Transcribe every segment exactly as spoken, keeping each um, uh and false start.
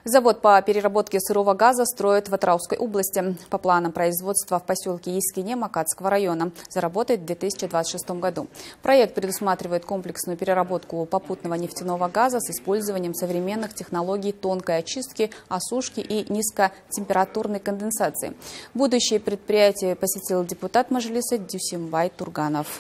Завод по переработке сырого газа строят в Атырауской области. По планам производства в поселке Искине Макатского района заработает в две тысячи двадцать шестом году. Проект предусматривает комплексную переработку попутного нефтяного газа с использованием современных технологий тонкой очистки, осушки и низкотемпературной конденсации. Будущее предприятие посетил депутат Мажилиса Дюсимбай Турганов.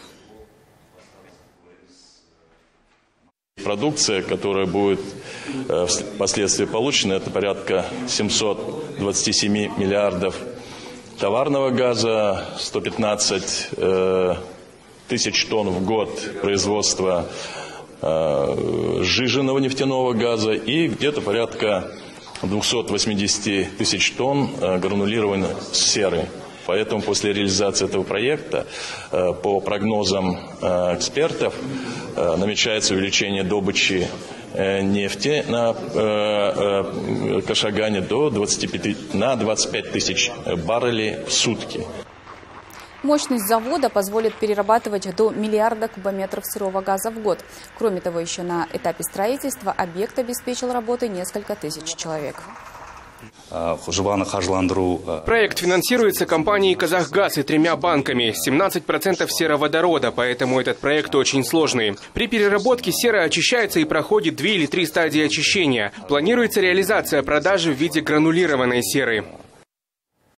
Продукция, которая будет э, впоследствии получена, это порядка семисот двадцати семи миллиардов товарного газа, сто пятнадцать э, тысяч тонн в год производства э, сжиженного нефтяного газа и где-то порядка двухсот восьмидесяти тысяч тонн э, гранулированной серы. Поэтому после реализации этого проекта, по прогнозам экспертов, намечается увеличение добычи нефти на Кашагане до двадцати пяти, на двадцать пять тысяч баррелей в сутки. Мощность завода позволит перерабатывать до миллиарда кубометров сырого газа в год. Кроме того, еще на этапе строительства объект обеспечил работой несколько тысяч человек. Проект финансируется компанией «Казахгаз» и тремя банками. семнадцать процентов сероводорода, поэтому этот проект очень сложный. При переработке сера очищается и проходит две или три стадии очищения. Планируется реализация продажи в виде гранулированной серы.